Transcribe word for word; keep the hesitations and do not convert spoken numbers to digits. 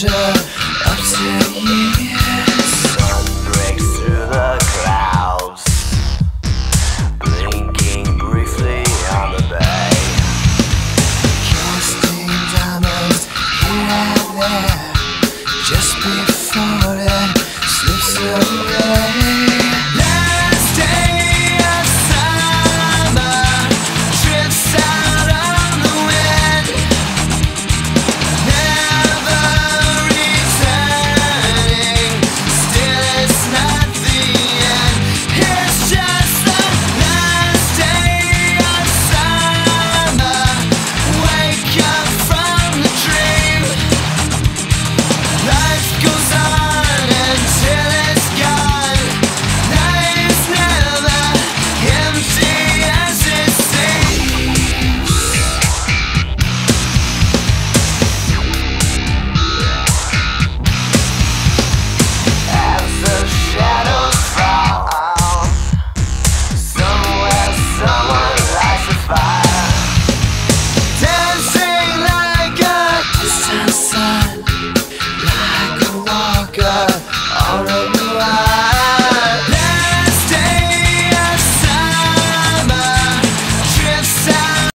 pressure up to years. Sun breaks through the clouds, blinking briefly on the bay. Casting diamonds here and there, just before it slips away. Last day of summer, trips out on the wind, never returning. Still it's not the end, it's just the last day of summer. Wake up from the dream. Life goes on until it's gone. Life's never empty as it seems. As the shadows fall, somewhere someone lights a fire. Dancing like a distant